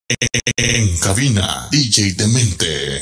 En cabina, DJ Demente.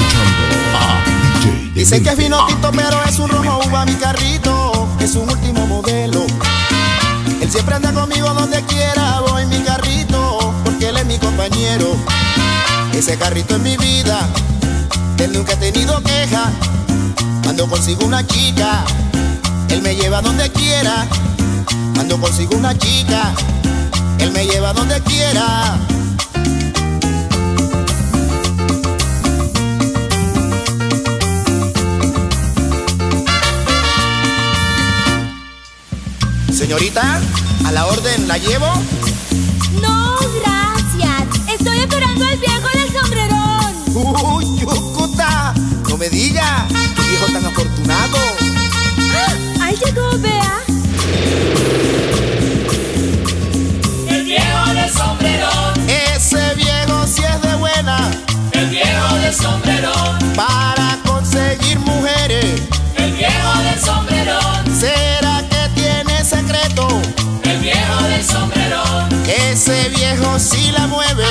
escuchando a DJ Demente. Dicen que es vino tinto, pero es un rojo uva mi carrito, es un último modelo. Él siempre anda conmigo donde quiera voy, mi carrito, porque él es mi compañero. Ese carrito es mi vida, él nunca ha tenido queja. Cuando consigo una chica, él me lleva donde quiera. Cuando consigo una chica, él me lleva donde quiera. Señorita, a la orden, ¿la llevo? No, gracias. Estoy esperando al viejo del sombrerón. ¡Uy, Yucuta! No me diga, qué viejo tan afortunado. ¡Ah! Ahí llegó, vea. El viejo del sombrerón, Ese viejo sí es de buena el viejo del sombrerón, para conseguir mujeres. el viejo del sombrerón, ¿Será que tiene secreto? el viejo del sombrerón. Ese viejo sí la mueve.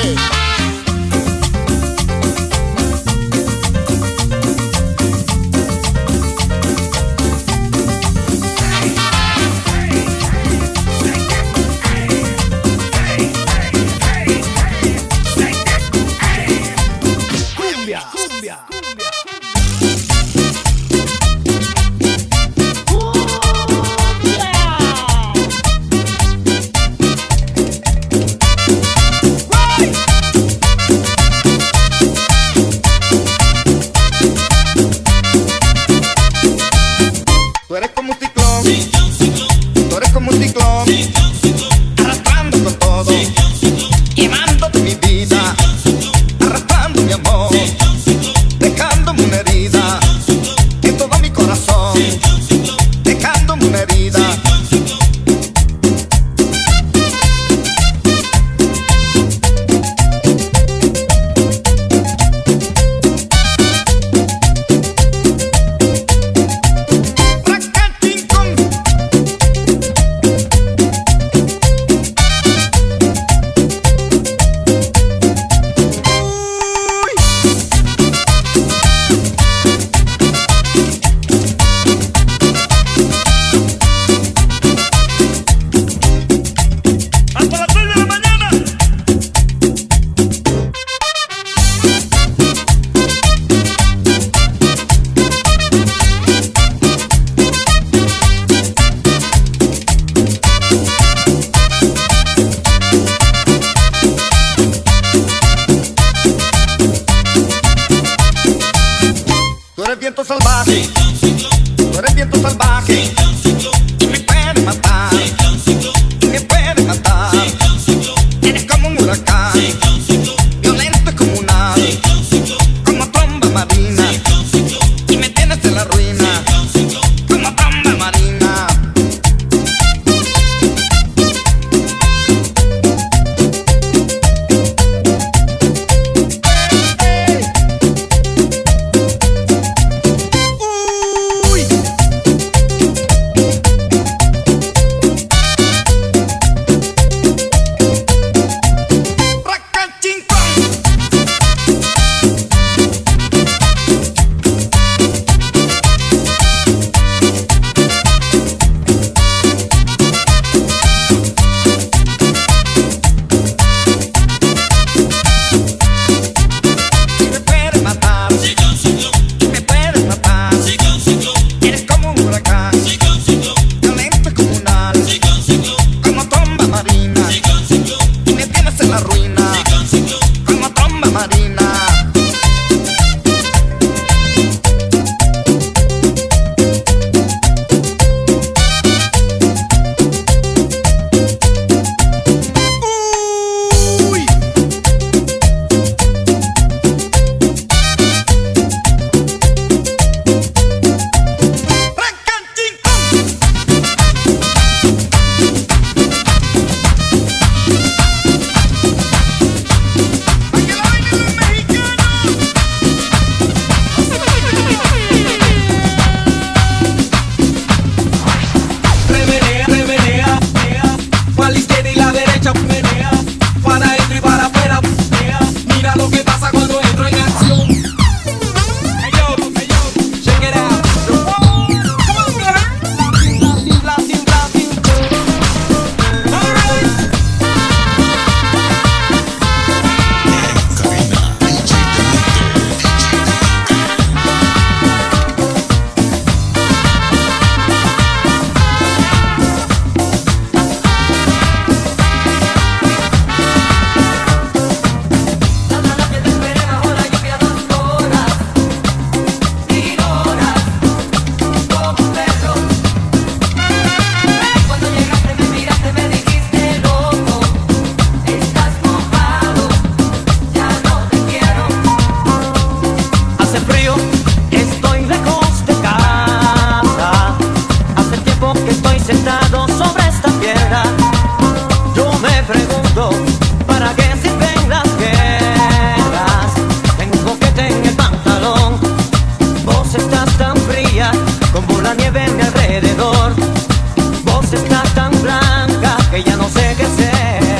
Tú eres como un ciclón, tú eres como un ciclón, arrastrando con todo, llevándote mi vida, arrastrando mi amor, dejándome una herida en todo mi corazón, dejándome una herida. Tú eres viento salvaje, tú eres viento salvaje, y me puedes matar, y me puedes matar. Eres como un huracán, violento y comunal, como tromba marina, y me tienes en la ruina, como tromba marina. Uy, hace frío, estoy lejos de casa. Hace tiempo que estoy sentado sobre esta piedra. Yo me pregunto, ¿para qué sirven las guerras? Tengo que tener el pantalón. Vos estás tan fría como la nieve en mi alrededor. Vos estás tan blanca que ya no sé qué hacer.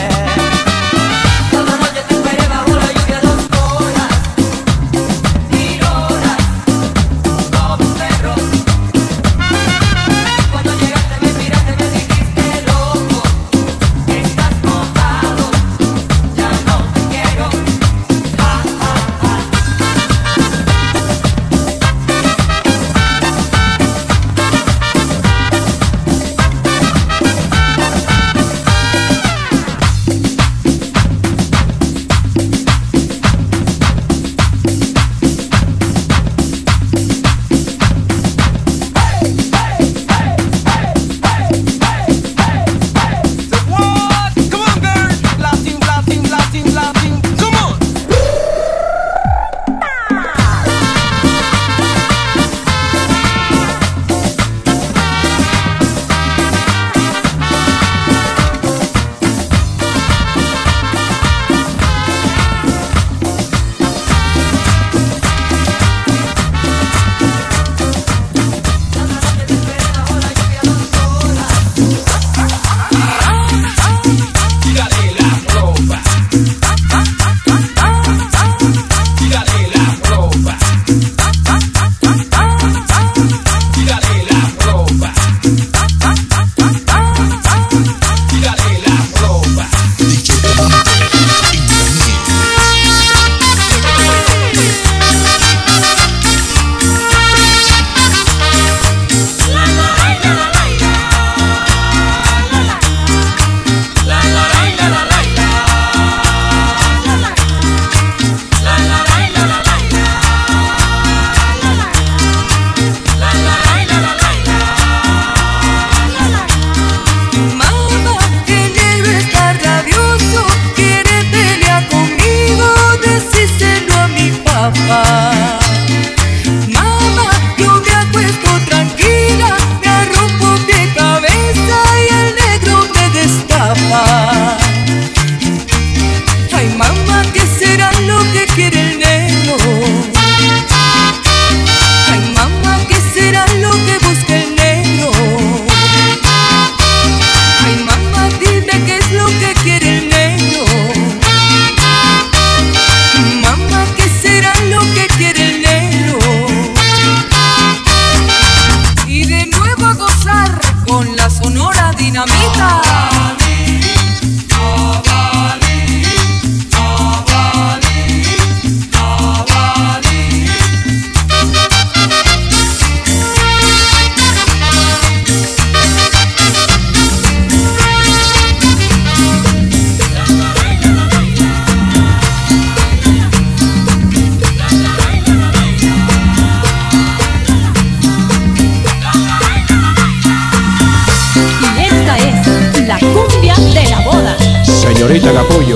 Señorita Capullo,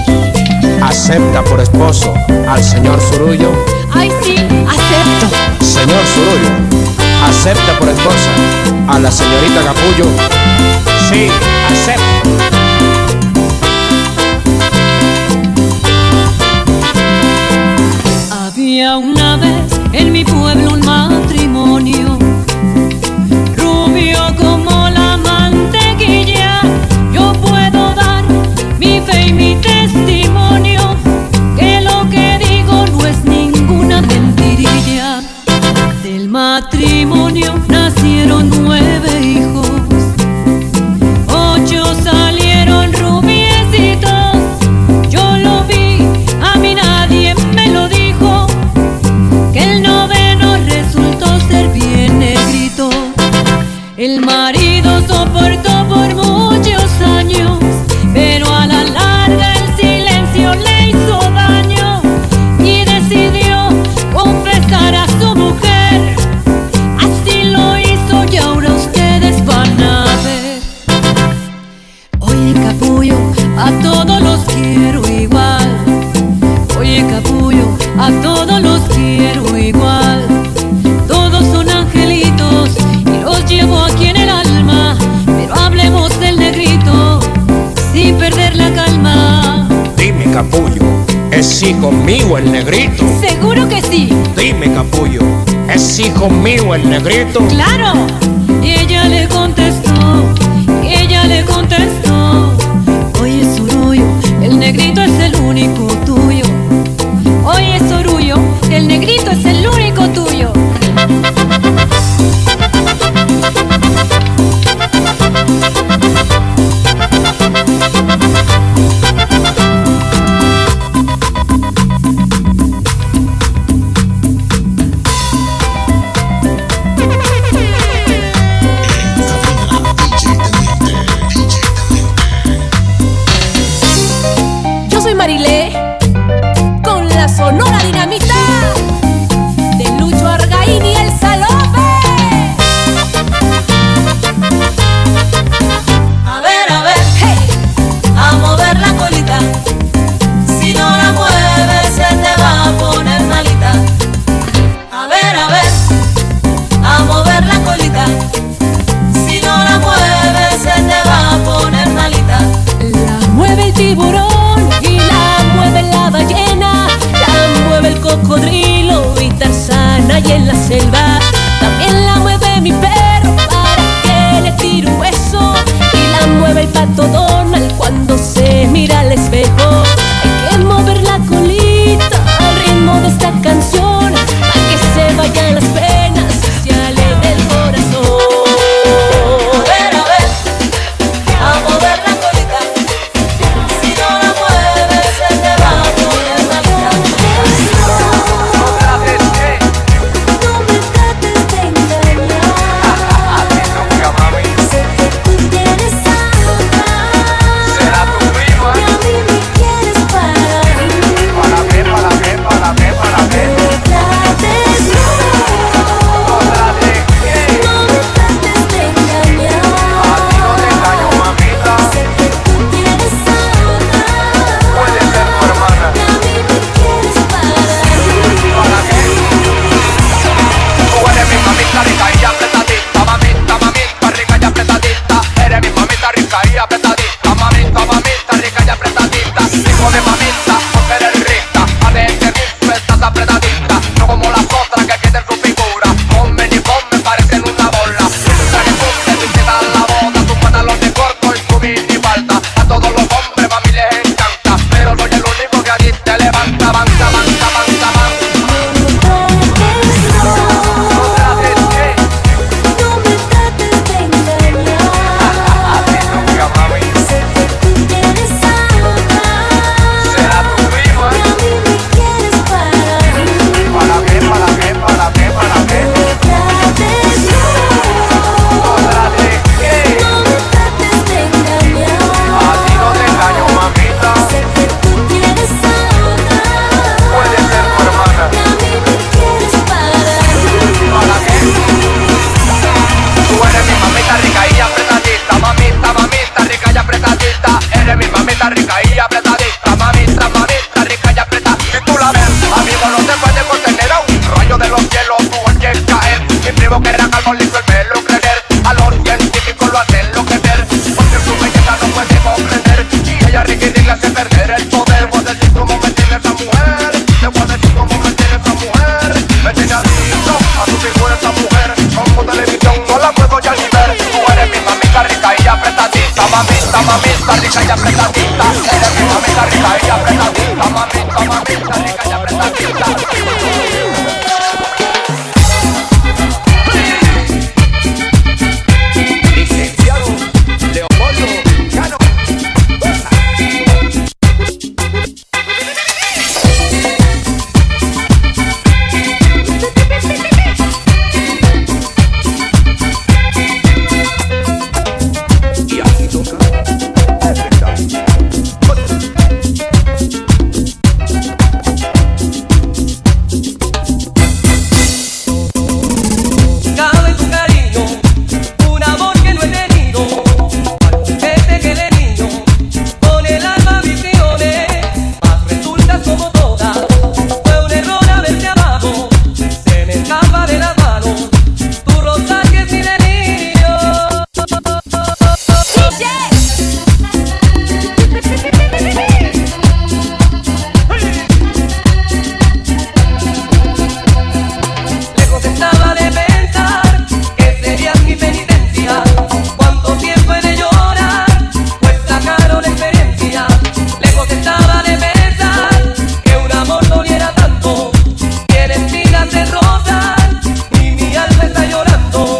¿acepta por esposo al señor Zurullo? Ay, sí, acepto. Señor Zurullo, ¿acepta por esposa a la señorita Capullo? Sí, acepto. Había una vez en mi pueblo un matrimonio, rubio como la mantequilla. Yo puedo dar mi fe y mi testimonio, que lo que digo no es ninguna mentirilla. Del matrimonio nacieron 9 hijos, 8 salieron rubiecitos. Yo lo vi, a mí nadie me lo dijo, que el 9º resultó ser bien negrito. El marido soportó por muchos años, pero a la larga el silencio le hizo daño y decidió confesar a su mujer. Así lo hizo ya mío el negrito? Seguro que sí. Dime, capullo, ¿es hijo mío el negrito? ¡Claro! Y ella le contestó, oye, Sorullo, el negrito es el único tuyo. Oye, Sorullo, el negrito es el único tuyo. Con la Sonora Dinamita de Lucho Argaín y el Salope. A ver, hey, a mover la colita. Si no la mueves se te va a poner malita. A ver, a mover la colita. Si no la mueves se te va a poner malita. La mueve el tiburón y la mueve la ballena, la mueve el cocodrilo y Tarzana y en la selva. También la mueve mi perro para que le tire un hueso, y la mueve el pato Donald cuando se mira al espejo. Hay que mover la colita al ritmo de esta canción para que se vayan las penas y se alegre el corazón. A ver, a mover la colita. Si no la mueves se te va a poner malita. No me trates de engañar. Sé que tú tienes algo. ¿Será tu prima? Y a mí me quieres para mí. ¿Para qué? ¿Para qué? ¿Para qué? ¿Para qué? No me trates, ¿Para qué? no me trates de engañar. A ti no te engaño, mamita. Sé que tú tienes algo. Puede ser tu hermana. Y a mí me quieres para mí. ¿Para qué? Tú eres mi mamita rica y apretadita, mamita, mamita rica y apretadita. Eres mi mamita rica y apretadita, mamita, mamita rica y apretadita. Hijo de mamita, porque eres rica, adentro tú estás apretadita. No como las otras que quieren su figura, comen y comen, parecen una bola. Tu traje sucio, tu te da la boda, tu pantalón de corto y tu mini falta. A todos los hombres mami les encanta, pero soy el único que a ti te levanta, banca, banca, banca, banca. No me trates de engañar. Sé que tú tienes algo. ¿Será tu prima? Y a mí me quieres para mí. ¿Para qué? ¿Para qué? ¿Para qué? ¿Para qué? No me trates, ¿Para qué? no me trates de engañar. A ti no te engaño, mamita. Sé que tú tienes algo. Puede ser tu hermana. Y a mí me quieres para mí. ¿Para qué? Tú eres mi mamita rica y apretadita, mamita, mamita rica y apretadita. Eres mi mamita rica y apretadita, mamita, mamita rica y apretadita. Si tú la ves, amigo, no te puedes contener. A un rayo de los cielos tú hay que caer. Mi primo que era calvo liso el pelo creer. A los científicos lo hacen enloquecer, porque su belleza no puede comprender. Y ella rica y le hace perder el poder. Voy a decir cómo me tiene esa mujer. Te voy a decir cómo me tiene esa mujer. Me tiene adicto a su figura esa mujer. Como televisión no la puedo ya ni ver. Tú eres mi mamita rica y apretadita, mamita, mamita rica y apretadita. Eres mi mamita rica y apretadita, mamita, mamita rica y apretadita. Licenciado Leopoldo Cano. Y aquí toca. llenas de rosas y mi alma está llorando.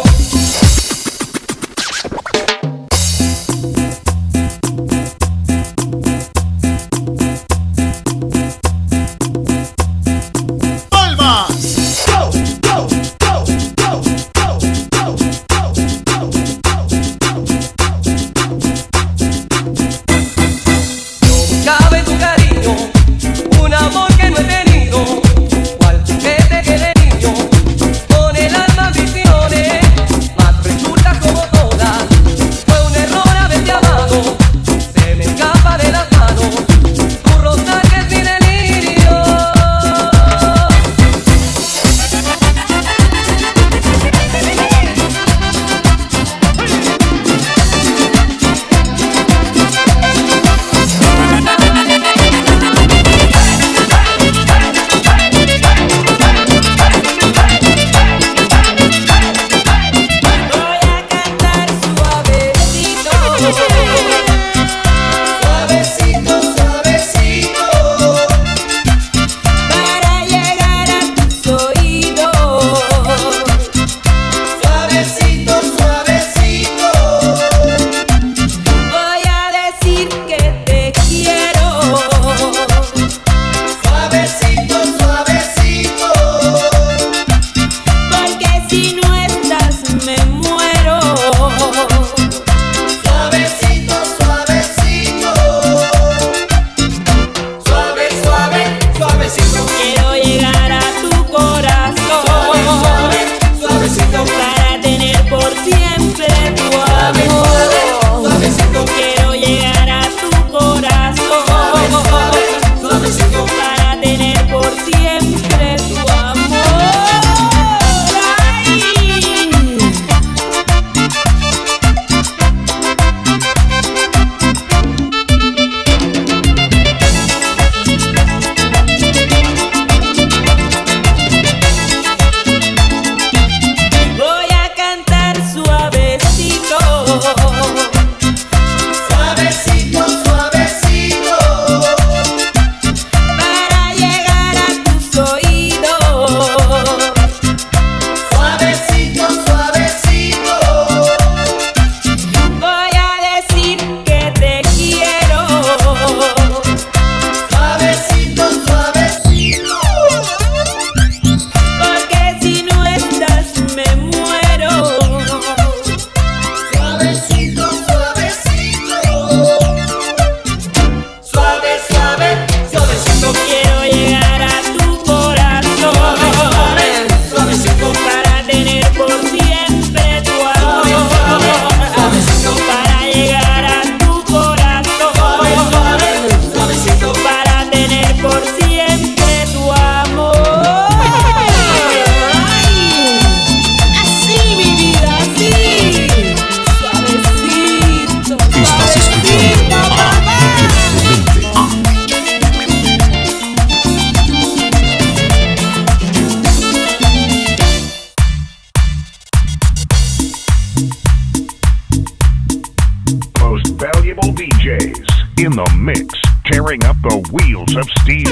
In the mix, tearing up the wheels of steel.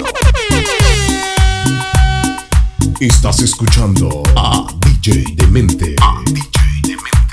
Estás escuchando a DJ Demente.